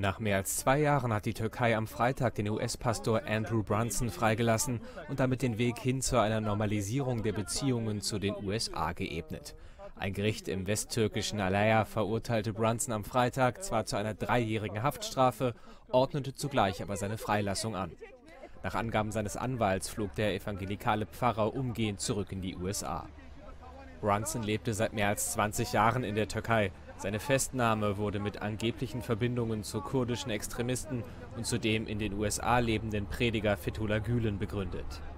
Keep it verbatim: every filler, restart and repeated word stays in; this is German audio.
Nach mehr als zwei Jahren hat die Türkei am Freitag den U S-Pastor Andrew Brunson freigelassen und damit den Weg hin zu einer Normalisierung der Beziehungen zu den U S A geebnet. Ein Gericht im westtürkischen Alanya verurteilte Brunson am Freitag zwar zu einer dreijährigen Haftstrafe, ordnete zugleich aber seine Freilassung an. Nach Angaben seines Anwalts flog der evangelikale Pfarrer umgehend zurück in die U S A. Brunson lebte seit mehr als zwanzig Jahren in der Türkei. Seine Festnahme wurde mit angeblichen Verbindungen zu kurdischen Extremisten und zu dem in den U S A lebenden Prediger Fethullah Gülen begründet.